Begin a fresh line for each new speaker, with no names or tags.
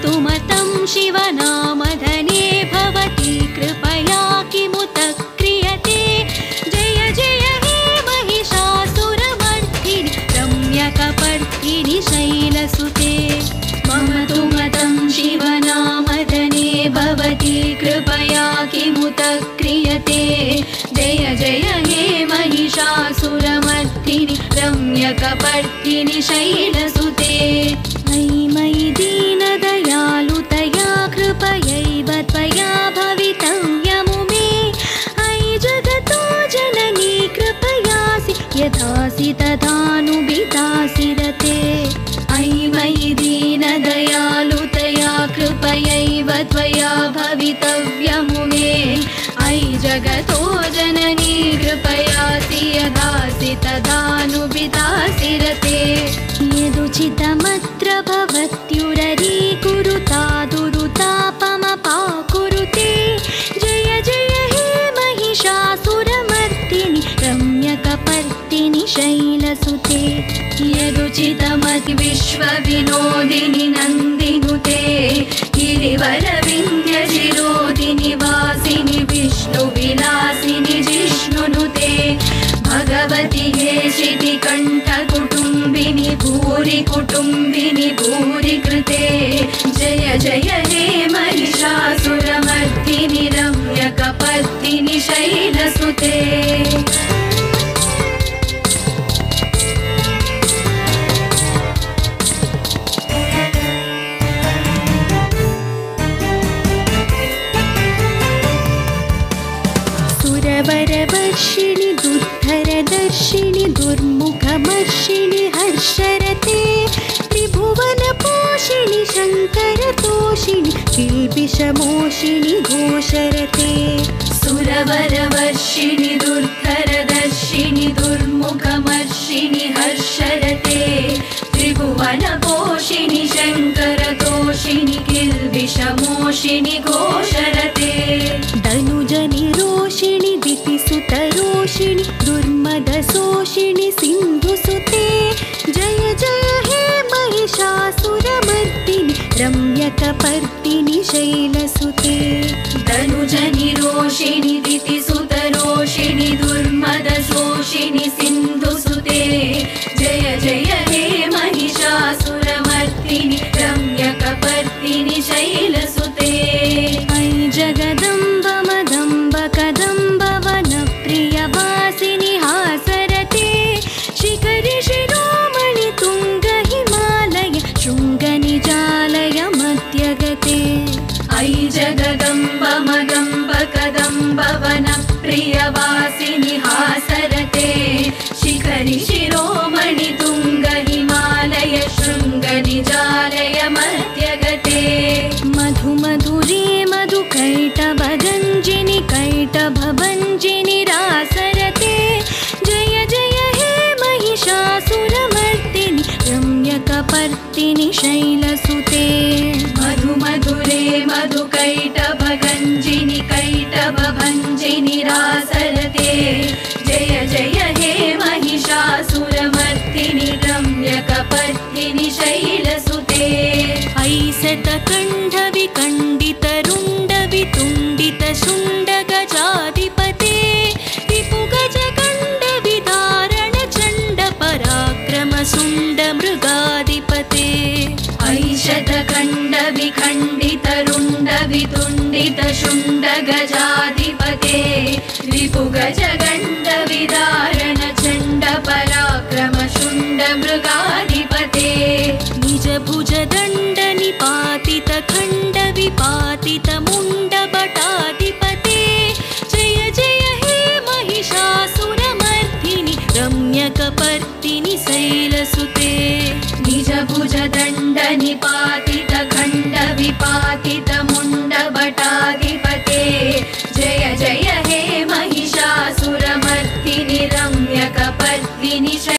मधुमतं शिवनामधने भवति कृपया किमुत क्रियते। जय जय हे महिषासुरमर्दिनि रम्यकपर्दिनि शैलसुते। मम तु मतं शिवनामधने भवति कृपया किमुत क्रियते। जय जय हे महिषासुरमर्दिनि रम्यकपर्दिनि शैलसुते। मयि मयि दीनदयालुतया कृपयैव त्वया भवितव्यमु मे। अयि जगतो जननी कृपयासि यथासि तथानुविधासि रते। अयि मयि दीनदयालुतया कृपयैव त्वया भवितव्यमु मे। अयि जगतो जननी कृपयासि यथासि तथानुविधासि रते। यदुचितमत्र भवत्युररीकुरुता दुरुतापमपाकुरुते। जय जय हे महिषासुरमर्दिनि रम्यकपर्दिनि शैलसुते। यदुचितमद्विश्वविनोदिनि नन्दिनुते गिरिवरविन्ध्यशिरोदिनि वासिनि विष्णुविलासिनि जिष्णुनुते। भगवति हे शितिकण्ठकुटुम्बिनि भूरि कुटुम्बिनि भूरि कृते। जय जय हे महिषासुरमर्दिनि रम्यकपर्दिनि शैलसुते। सुरवरवर्षिणि दुर्धरदर्शिनि दुर्मुखमर्षिणि हर्षरते। त्रिभुवनपोषिणि शङ्करतोषिणि किल्बिषमोषिणि घोषरते। सुरवरवर्षिणि दुर्धरदर्शिनि दुर्मुखमर्षिणि हर्षरते। त्रिभुवनपोषिणि शङ्करतोषिनि किल्बिषमोषिनि घोषरते। धनुजनिरोषिणि दितिसुतरोषिणि दुर्मदशोषिणि सिन्धुसुते। जय जय हे महिषासुरमर्दिनि रम्यकपर्दिनि शैलसुते। धनुजनिरोषिणि दितिसुतरोषिणि दुर्मदशोषिनि सिन्धुसुते। जय जय हे महिषासुरमर्दिनि रम्यकपर्दिनि शैलसुते। अयि जगदम्ब मदम्ब कदम्ब वनप्रियवासिनि हासरते। शिखरि शिरोमणि तुङ्ग हिमालय शृङ्गनिजालय मध्यगते। अयि जगदम्ब मदम्ब कदम्ब वनप्रियवासिनि हासरते। शिखरि शिरोमणि तुङ्ग हिमालय शृङ्गनिजालय मध्यगते। मधुमधुरे मधुकैटभगञ्जिनि कैटभभञ्जिनि रासरते। जय जय हे महिषासुरमर्दिनि रम्यकपर्दिनि शैलसुते। मधुमधुरे मधुकैटभगञ्जिनि कैटभभञ्जिनि रासरते। जय जय हे महिषासुरमर्दिनि रम्यकपर्दिनि शैलसुते। ऐसतकण्ठविकण्डितरुण्डवितुण्डितशुण्डगजाधिपते। रिपुगजकण्डविदारणचण्डपराक्रमशुण्डमृगाधिपते। ऐशतकण्डविखण्डितरुण्डवितुण्डितशुण्डगजाधिपते। रिपुगजगण्डविदारणचण्डपराक्रमशुण्डमृगाधिपते। निजभुजदण्डनिपातितखण्डविपातितमुण्डभटाधिपते। जय जय हे महिषासुरमर्दिनि रम्यकपर्दिनि शैलसुते। निजभुजदण्डनिपाति